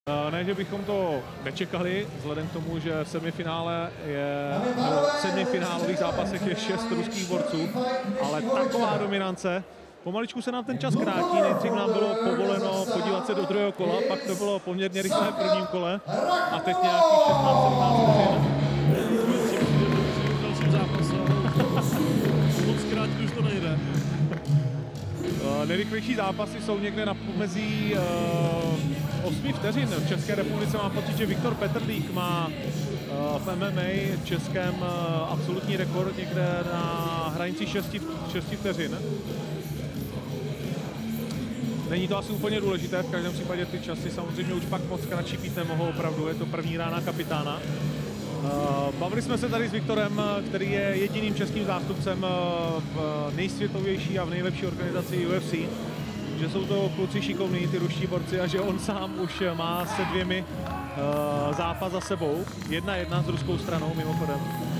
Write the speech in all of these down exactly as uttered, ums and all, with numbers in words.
Ne, že bychom to nečekali, vzhledem k tomu, že semifinále je, nebo v semifinálových zápasech je šest ruských borců, ale taková dominance. Pomaličku se nám ten čas krátí, nejdřív nám bylo povoleno podívat se do druhého kola, pak to bylo poměrně rychlé v prvním kole a teď nějakých šestnáct sedmnáct vteřin. Dalším zápase, moc krátky už to nejde. Nejrychlejší zápasy jsou někde na pomezí uh, osmi vteřin. V České republice mám pocit, že Viktor Petrlík má uh, v M M A českém uh, absolutní rekord někde na hranici šesti vteřin. Není to asi úplně důležité, v každém případě ty časy samozřejmě už pak moc kratší být nemohou, opravdu, je to první rána kapitána. Uh, bavili jsme se tady s Viktorem, který je jediným českým zástupcem v nejsvětovější a v nejlepší organizaci U F C. Že jsou to kluci šikovní, ty ruští borci, a že on sám už má se dvěmi uh, zápas za sebou. Jedna jedna s ruskou stranou, mimochodem.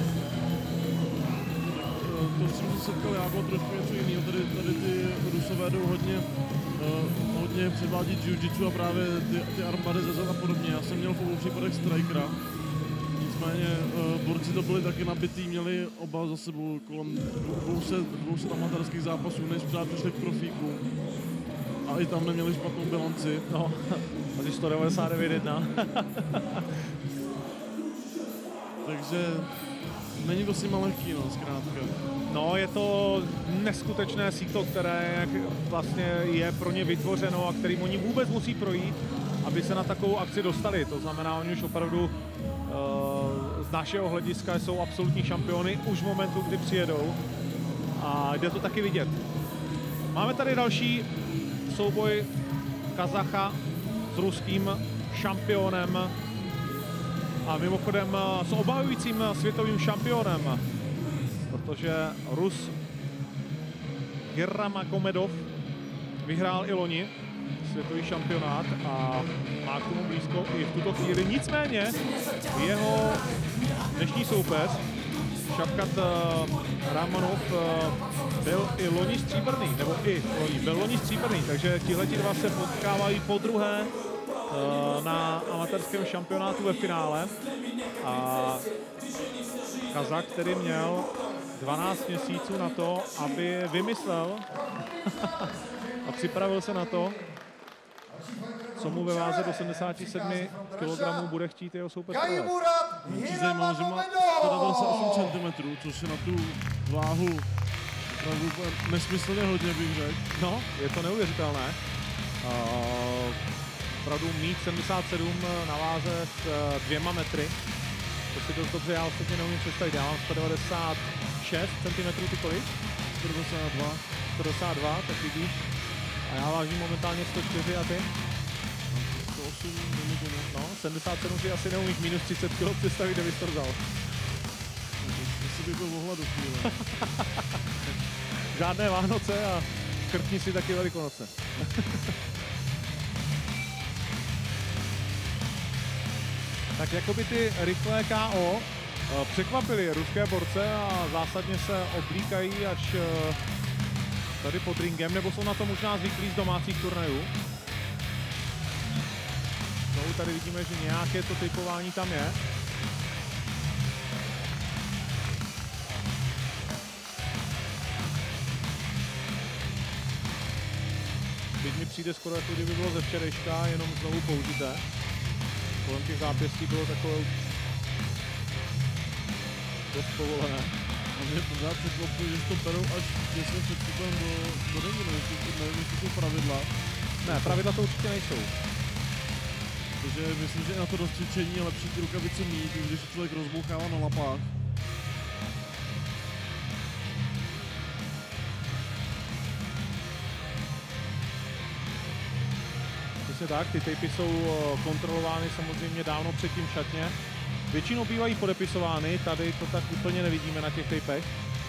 To, co jsem se setkal, já bylo trošku něco jiného. Tady, tady ty Rusové jdou hodně, uh, hodně předvádět jiu-jitsu a právě ty, ty armbady ze zad a podobně. Já jsem měl v obou případech strikera. Nicméně uh, borci to byli taky nabitý, měli oba za sebou kolem dvou set amatérských zápasů, než pořád přišli k profíku. A i tam neměli špatnou bilanci. No, asi sto devadesát devět jedna. Takže není to s nima lehký, no, zkrátka. No, je to neskutečné síto, které vlastně je pro ně vytvořeno a kterým oni vůbec musí projít, aby se na takovou akci dostali. To znamená, oni už opravdu uh, z našeho hlediska jsou absolutní šampiony už v momentu, kdy přijedou. A jde to taky vidět. Máme tady další souboj Kazacha s ruským šampionem a mimochodem s obhajujícím světovým šampionem, protože Rus Nurmagomedov vyhrál i loni světový šampionát a má k tomu blízko i v tuto chvíli. Nicméně jeho dnešní soupeř Shavkat Rakhmonov byl i loni stříbrný, nebo i loni, byl loni stříbrný, takže tihleti dva se potkávají po druhé na amatérském šampionátu ve finále. A Kazach, který měl dvanáct měsíců na to, aby vymyslel a připravil se na to, co mu ve váze do sedmdesáti sedmi kilogramů bude chtít jeho soupeř provést. Mě zajímalo, že má sto devadesát osm centimetrů, což je na tu váhu nesmyslně hodně, bych řekl. No, je to neuvěřitelné. Uh, opravdu mít sedmdesát sedm na váze s uh, dvěma metry. To si dost dobře já ostatně neumím představit. Já mám sto devadesát šest centimetrů, ty kolik? sto devadesát dva. sto devadesát dva, tak vidíš. A já vážím momentálně sto čtyři a ty? sto osm, no, sedmdesát sedm si asi neumíš minus třicet kilo představit, kde bys to vzal. Asi bych byl v ohladu chvíle. Žádné Vánoce a krtni si taky Velikonoce. Tak jakoby ty rychlé K O překvapily ruské borce a zásadně se oblíkají až tady pod ringem, nebo jsou na to možná zvyklí z domácích turnajů. Znovu tady vidíme, že nějaké to typování tam je. Teď mi přijde skoro jako kdyby bylo ze včerejška, jenom znovu použité. Kolem těch zápěstí bylo takové dost povolené. A mě pořád překvapuje, že to berou až těsně před vstupem do, do ringu, nevím, jestli jsou pravidla. Ne, pravidla to určitě nejsou. Takže myslím, že na to rozcvičení je lepší ty rukavice mít, když člověk rozbouchává na lapách. Přesně tak, ty tapy jsou kontrolovány samozřejmě dávno předtím v šatně. Většinou bývají podepisovány, tady to tak úplně nevidíme na těch tapech.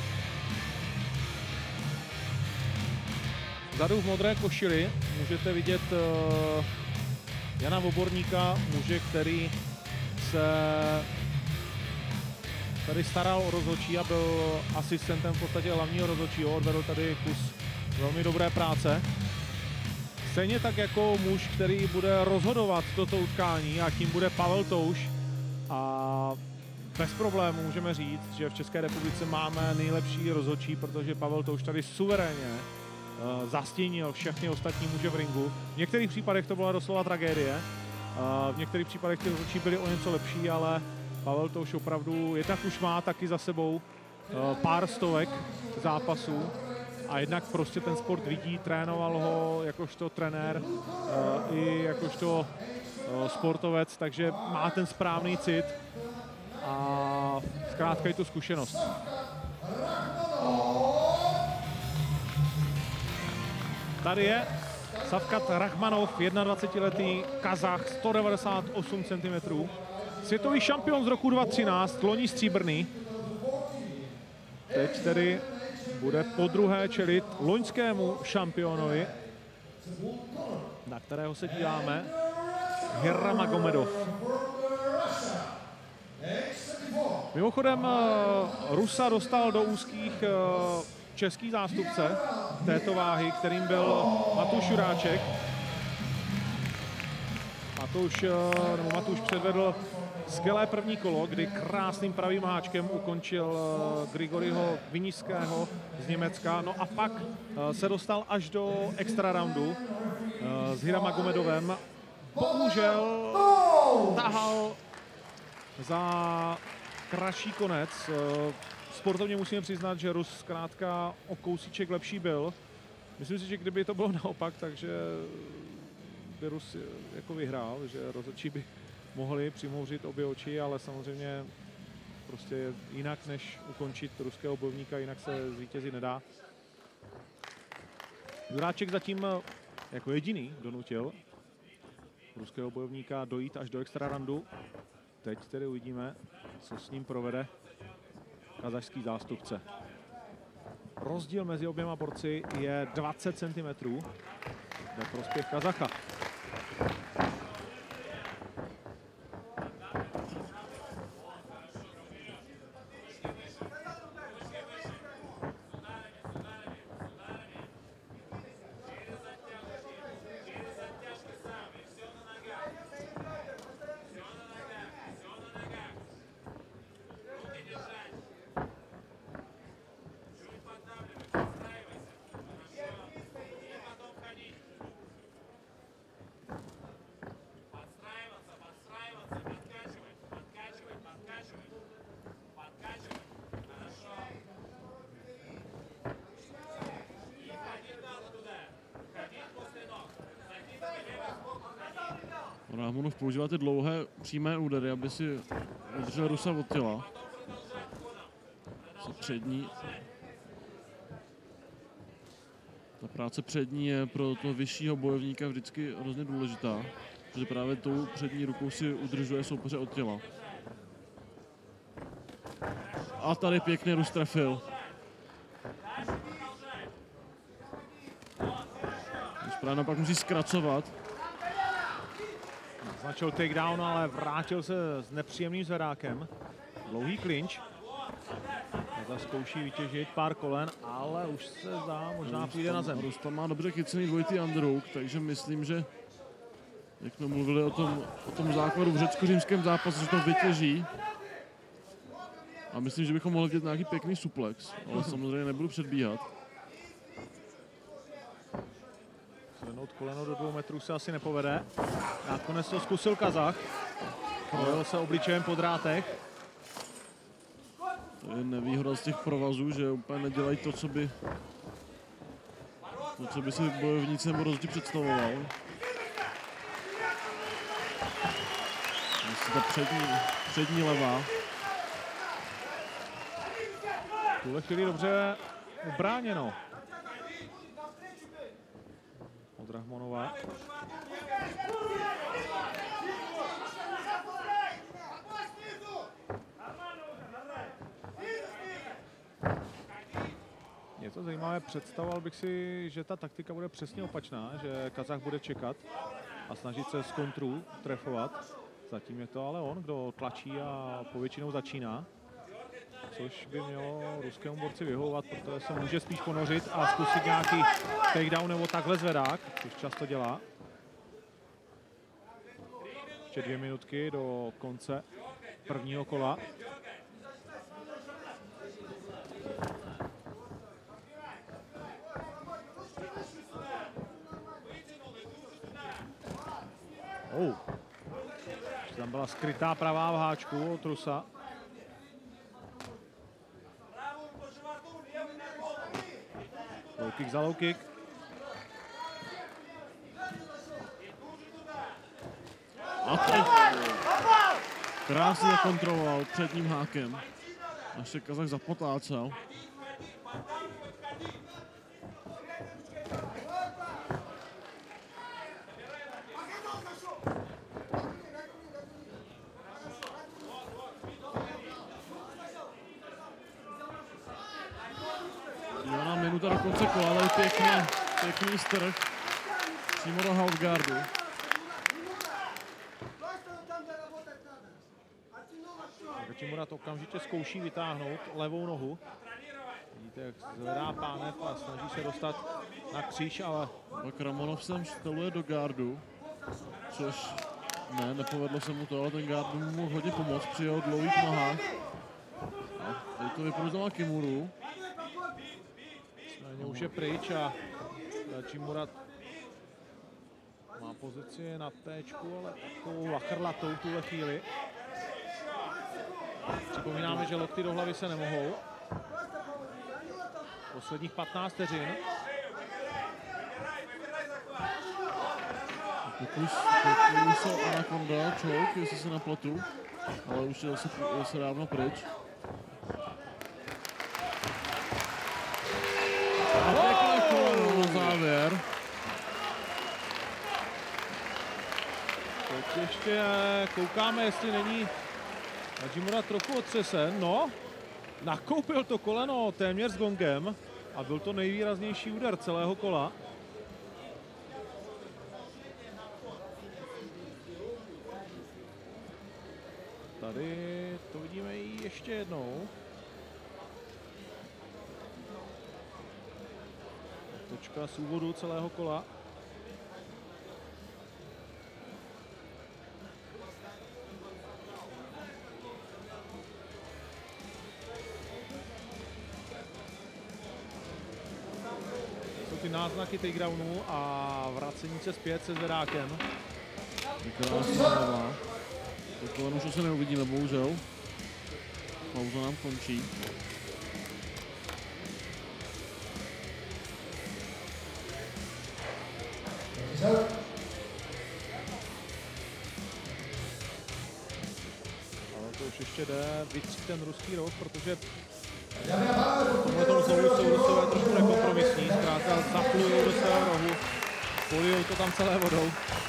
Vzadu v modré košili můžete vidět uh, Jana Voborníka, muže, který se tady staral o rozhodčí a byl asistentem v podstatě hlavního rozhodčího, odvedl tady kus velmi dobré práce. stejně tak jako muž, který bude rozhodovat toto utkání a tím bude Pavel Touš. A bez problémů můžeme říct, že v České republice máme nejlepší rozhodčí, protože Pavel Touš tady suverénně uh, zastínil všechny ostatní muže v ringu. V některých případech to byla doslova tragédie, uh, v některých případech ty rozhodčí byly o něco lepší, ale Pavel Touš opravdu jednak už má taky za sebou uh, pár stovek zápasů a jednak prostě ten sport vidí, trénoval ho jakožto trenér uh, i jakožto uh, sportovec, takže má ten správný cit a zkrátka je to zkušenost. Tady je Savkat Rachmanov, dvacetiletý Kazach, sto devadesát osm centimetrů. Světový šampion z roku dva tisíce třináct, loni stříbrný. Teď tedy bude podruhé čelit loňskému šampionovi, na kterého se díváme, Hirmagomedov. Mimochodem Rusa dostal do úzkých český zástupce této váhy, kterým byl Matouš Juráček. Matouš, nebo Matouš předvedl skvělé první kolo, kdy krásným pravým háčkem ukončil Grigoriho Vinišského z Německa. No a pak se dostal až do extra roundu s Hirmagomedovem. Bohužel tahal za kratší konec. Sportovně musíme přiznat, že Rus zkrátka o kousíček lepší byl. Myslím si, že kdyby to bylo naopak, takže by Rus jako vyhrál, že rozhodčí by mohli přimhouřit obě oči, ale samozřejmě prostě jinak než ukončit ruského bojovníka, jinak se zvítězit nedá. Juráček zatím jako jediný donutil ruského bojovníka dojít až do extra roundu. Teď tedy uvidíme, co s ním provede kazašský zástupce. Rozdíl mezi oběma borci je dvacet centimetrů ve prospěch Kazacha. Rachmanov používá ty dlouhé přímé údery, aby si udržel Rusa od těla. Co přední. Ta práce přední je pro toho vyššího bojovníka vždycky hrozně důležitá, protože právě tou přední rukou si udržuje soupeře od těla. A tady pěkně Rus trefil. Už právě naopak musí zkracovat. Značil takedown, ale vrátil se s nepříjemným zvedákem. Dlouhý klinč. Zkouší vytěžit pár kolen, ale už se zdá, možná půjde na zem. Rus tam má dobře chycený dvojitý underhook, takže myslím, že jak jsme mluvili o tom, o tom základu v řecko-římském zápase, že to vytěží. A myslím, že bychom mohli vidět nějaký pěkný suplex, ale samozřejmě nebudu předbíhat. Zvednout koleno do dvou metrů se asi nepovede. Nakonec to zkusil Kazach. Projel se obličejem po drátech. To je nevýhoda z těch provazů, že úplně nedělají to, co by, to, co by si bojovníci nebo rozdíl představoval. Myslím, ta přední, přední levá. V tuhle chvíli dobře ubráněno od Rachmanova. Je to zajímavé, představoval bych si, že ta taktika bude přesně opačná, že Kazach bude čekat a snažit se z kontru trefovat. Zatím je to ale on, kdo tlačí a povětšinou začíná. což by mělo ruskému borci vyhovovat, protože se může spíš ponořit a zkusit nějaký takedown nebo takhle zvedák, což často dělá. Ještě dvě minutky do konce prvního kola. Oh. Tam byla skrytá pravá v háčku od Rusa. Low kick za low kick. A teď krásně kontroloval předním hákem. Až se Kazach zapotácel. Jedna minuta do konce kola, ale pěkný, pěkný strh přímo do halfguardu. Hachimura to okamžitě zkouší vytáhnout levou nohu. Vidíte, jak zvedá pánev a snaží se dostat na kříž, ale... Pak Ramonov sem šteluje do gardu, což ne, nepovedlo se mu to, ale ten guard mu mohl hodně pomoct při jeho dlouhých nohách. A teď to vyprouzdala Kimuru. Nicméně už je pryč a Hachimura má pozici na téčku, ale takovou lachrlatou tuhle chvíli. Připomínáme, že lokty do hlavy se nemohou. Posledních patnáct vteřin. Pokus se Anaconda, choke, jestli se nepletu, ale už je zase, zase dávno pryč. A pěkné koleno na závěr. Teď ještě koukáme, jestli není Hachimura trochu otřesen. No, nakoupil to koleno téměř s gongem a byl to nejvýraznější úder celého kola. Tady to vidíme i ještě jednou. Točka z úvodu celého kola. Ty náznaky takedownu a vracení se zpět se zvedákem. Krásná hlava. To koleno už se neuvidíme, bohužel. Pauza nám končí. Ale to už ještě jde vytřít ten ruský roh, protože v tomhle tomu znovu jsou Rusové trošku nekompromisní, zkrátka zaplujou do svého rohu, polijou to tam celé vodou.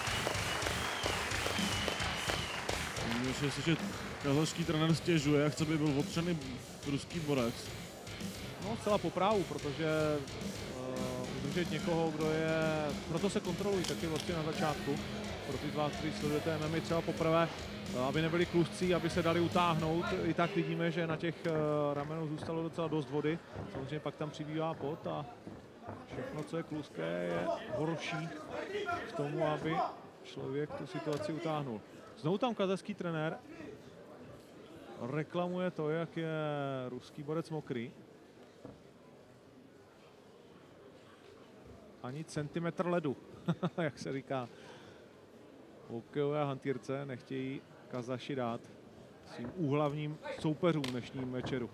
Myslím si, že kazašský trenér stěžuje a chce, aby byl otřený ruský borec. No, zcela po právu, protože uh, udržet někoho, kdo je... Proto se kontrolují taky vlastně na začátku. Pro ty z vás, kteří sledujete M M A třeba poprvé, aby nebyli kluzcí, aby se dali utáhnout. I tak vidíme, že na těch uh, ramenou zůstalo docela dost vody. Samozřejmě pak tam přibývá pot a všechno, co je kluzké, je horší k tomu, aby člověk tu situaci utáhnul. Znovu tam kazachský trenér reklamuje to, jak je ruský borec mokrý. Ani centimetr ledu, jak se říká. Hokejové hantýrce nechtějí Kazaši dát svým úhlavním soupeřům dnešním večeru.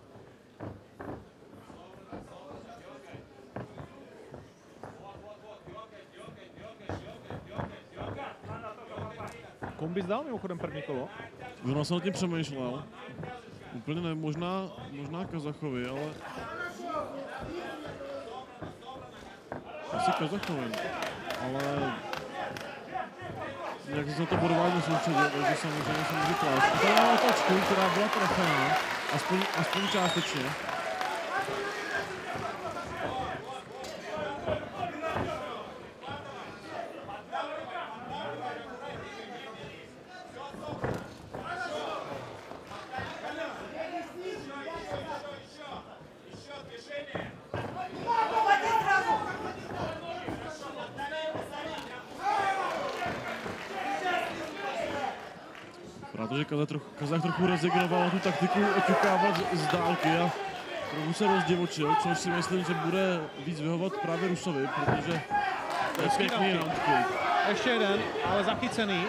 Kombi zdal mimochodem první kolo. Zrovna jsem nad tím přemýšlel. Úplně ne, možná, možná Kazachovi, ale... Asi Kazachovi, ale... Jak se na to bodování soustředil, takže samozřejmě se může klást. A tady máme otočku, která byla trefená, aspoň, aspoň částečně. Protože Kazach trochu, Kazach trochu rezignoval na tu taktiku oťukávat z, z dálky a trochu se rozdivočil, což si myslím, že bude víc vyhovat právě Rusovi, protože to je pěkný roundkick. Ještě jeden, ale zachycený.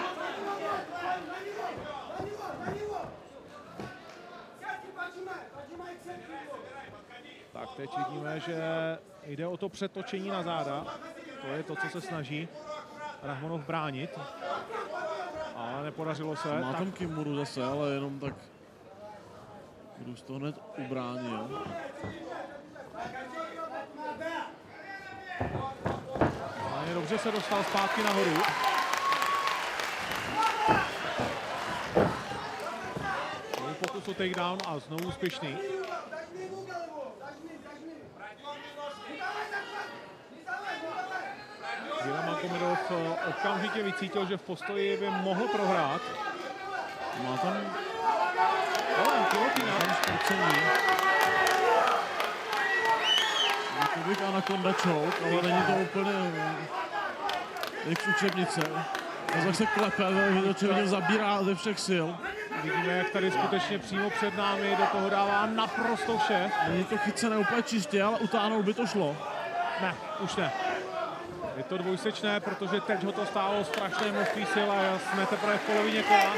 Tak teď vidíme, že jde o to přetočení na záda. To je to, co se snaží Rahmonov bránit. Ale nepodařilo se. Má tak... tam Kimuru zase, ale jenom tak Rus to hned ubránil. Ale dobře se dostal zpátky nahoru. Znovu pokus o takedown a znovu úspěšný. Jira Magomedov okamžitě vycítil, že v postoji by mohl prohrát. Má tam Ale Kilotina. tam zpracení. To bych Anaconda choke, ale není to úplně jak z učebnice. Kazach se klepe, očividně zabírá ze všech sil. Vidíme, jak tady skutečně přímo před námi do toho dává naprosto vše. Není to chycené úplně čistě, ale utáhnout by to šlo. Ne, už ne. Je to dvojsečné, protože teď ho to stálo strašné množství sil a jsme teprve v polovině kola.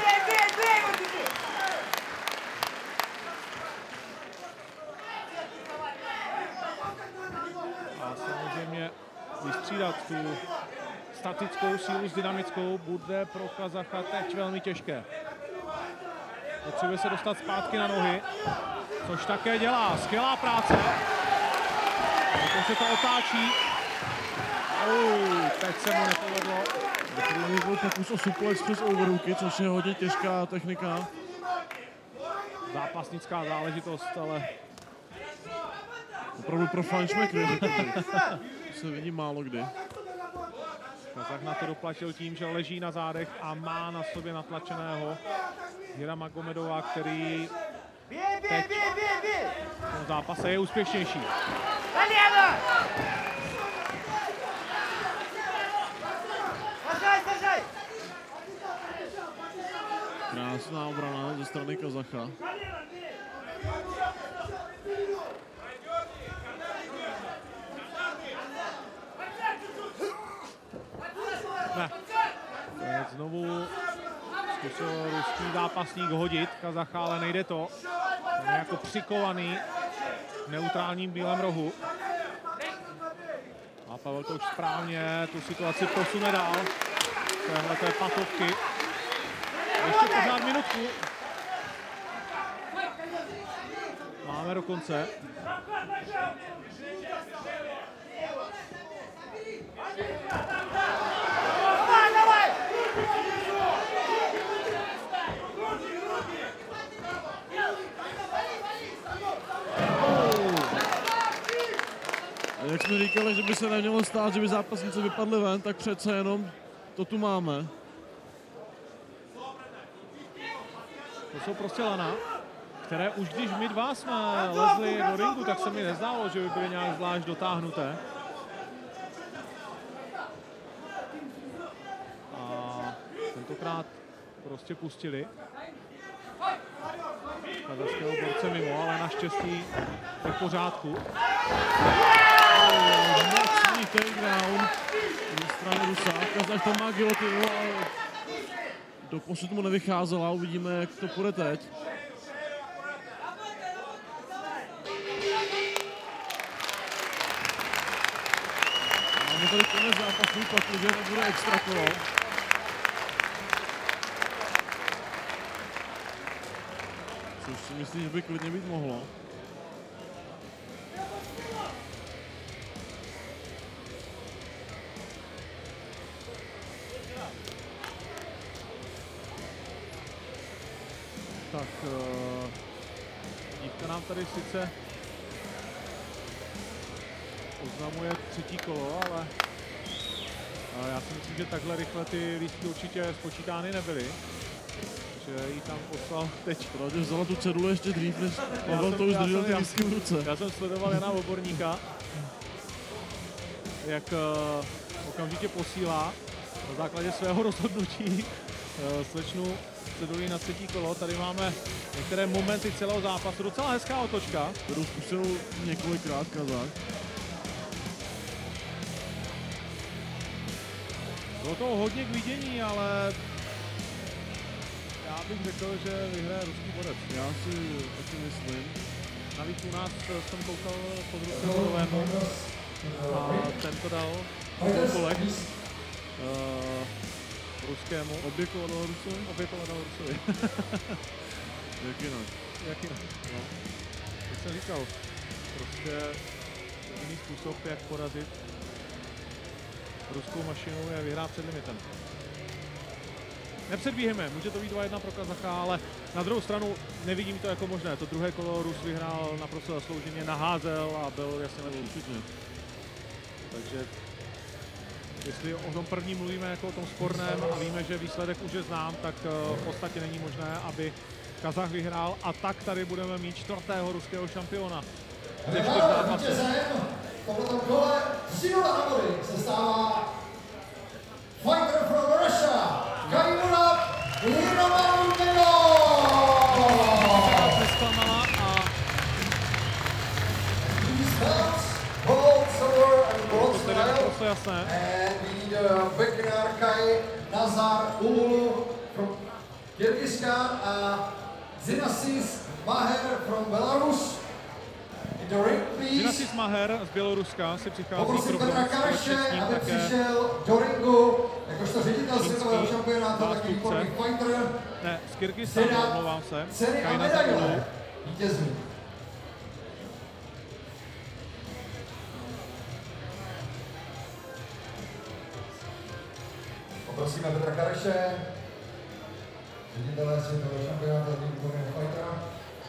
A samozřejmě vystřídat tu statickou sílu s dynamickou bude pro Kazacha teď velmi těžké. Potřebuje se dostat zpátky na nohy, což také dělá. Skvělá práce. Potom se to otáčí. Uh, teď se mu nepovedlo. První byl pokus o suplex přes overhooky, což je hodně těžká technika. Zápasnická záležitost, ale Opravdu pro fajnšmekry, se vidí málo kdy. Kazach na to doplatil tím, že leží na zádech a má na sobě natlačeného Jira Magomedova, který teď v tom zápase je úspěšnější. Krásná obrana ze strany Kazacha. Ne. Teď znovu zkusil ruský zápasník hodit Kazacha, ale nejde to. On je jako přikovaný v neutrálním bílém rohu. A Pavel to už správně tu situaci posune dál. Téhleté patovky. Ještě pořád minutku. Máme do konce. Jak jsme říkali, že by se nemělo stát, že by zápasníci vypadli ven, tak přece jenom to tu máme. To jsou prostě lana, které už když my dva jsme lezli do ringu, tak se mi nezdálo, že by byly nějak zvlášť dotáhnuté. A tentokrát prostě pustili kazachského borce mimo, ale naštěstí je v pořádku. Mocný takedown ze strany Rusa. Kazach tam má gilotinu, ale doposud mu nevycházela. Uvidíme, jak to půjde teď. Máme tady konec zápasu, pakliže nebude extra kolo. Což si myslím, že by klidně být mohlo. Tak uh, dívka nám tady sice oznamuje třetí kolo, ale uh, já si myslím, že takhle rychle ty lístky určitě spočítány nebyly. Že jí tam poslal teď. Protože vzala tu cedulu ještě dřív, než Pavel to už držel ty lístky v ruce. Já jsem sledoval Jana Oborníka, jak uh, okamžitě posílá na základě svého rozhodnutí uh, slečnu cedují na třetí kolo. Tady máme některé momenty celého zápasu. Docela hezká otočka. Kterou zkusil několikrát Kazach. Bylo toho hodně k vidění, ale já bych řekl, že vyhraje ruský borec. Já si taky myslím. Navíc u nás jsem koukal pod Ruskovému a ten to dal kolek uh, ruskému. Obě kola dal Rusovi? Obě kola dal Rusovi. Jak jinak? Jak jinak, no. Jak jsem říkal, prostě jediný způsob, jak porazit ruskou mašinu, je vyhrát před limitem. Nepředbíhejme, může to být dva jedna pro Kazacha, ale na druhou stranu nevidím to jako možné. To druhé kolo Rus vyhrál naprosto zaslouženě, naházel a byl jasně lepší. Určitě. Takže jestli o tom první mluvíme jako o tom sporném a víme, že výsledek už je znám, tak v podstatě není možné, aby Kazach vyhrál a tak tady budeme mít čtvrtého ruského šampiona. Vítězem v tomto kole Zinoda Navody se stává fighter from Russia, Kajmula Lirovanov. Nesklamala a Gold, silver and bronze to tedy naprosto medal. jasné. And we need uh, beginner Kai Nazar Ulu from Kyrgyzstan a Zinasis Maher from Belarus. In the ring, please. Zinasis Maher z Běloruska si přichází Poprosím pro Petra bronz, Kareše, společně s ním aby také přišel do ringu, jakožto ředitel čínský světového šampionátu, taky zástupce. výborný fighter. Ne, z Kyrgyzstánu, Cena- omlouvám se. Ceny a Kajna Zagulu. medaile vítězů. Poprosíme Petra Kareše, ředitele světového šampionátu, výborného fightera.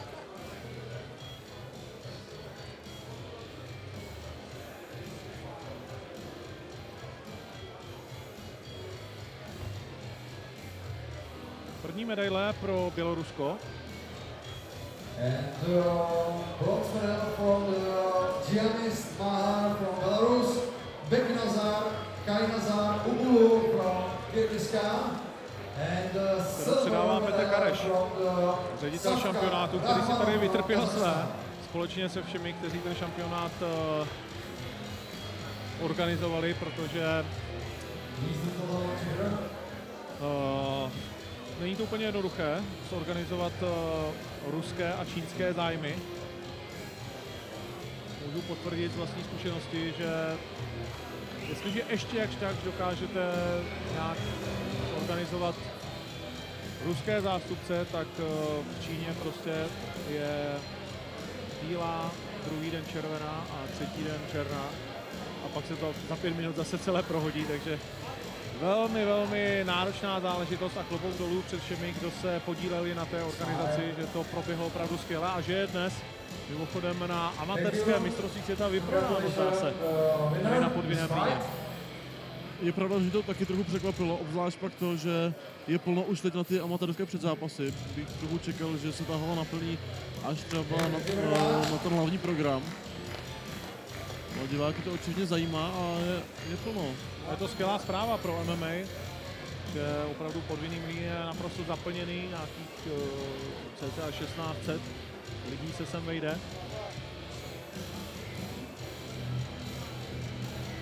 První medaile pro Bělorusko. And uh, bronze medal from the Giannis Mahar from Belarus, Beknazar, Kainazar Uglu from Kyrgyzstan, and uh, silver předává Petr medal Kareš, from the ředitel Savka šampionátu, který si tady Rahmanov vytrpěl from své, Kazakhstan. společně se všemi, kteří ten šampionát uh, organizovali, protože uh, není to úplně jednoduché zorganizovat uh, ruské a čínské zájmy. Můžu potvrdit z vlastní zkušenosti, že jestliže ještě jakž tak dokážete nějak organizovat ruské zástupce, tak uh, v Číně prostě je bílá, druhý den červená a třetí den černá a pak se to za pět minut zase celé prohodí, takže velmi, velmi náročná záležitost a klobouk dolů před všemi, kdo se podíleli na té organizaci, že to proběhlo opravdu skvěle a že je dnes mimochodem na amatérské mistrovství světa vyprodáno zase tady na podvinném líně. Je pravda, že to taky trochu překvapilo, obzvlášť pak to, že je plno už teď na ty amatérské předzápasy. Bych trochu čekal, že se ta hala naplní až třeba na, na, na ten hlavní program. No, diváky to určitě zajímá a je, je plno. Je to skvělá zpráva pro M M A, že opravdu podvinný mlýn je naprosto zaplněný, nějakých uh, cca šestnáct set lidí se sem vejde.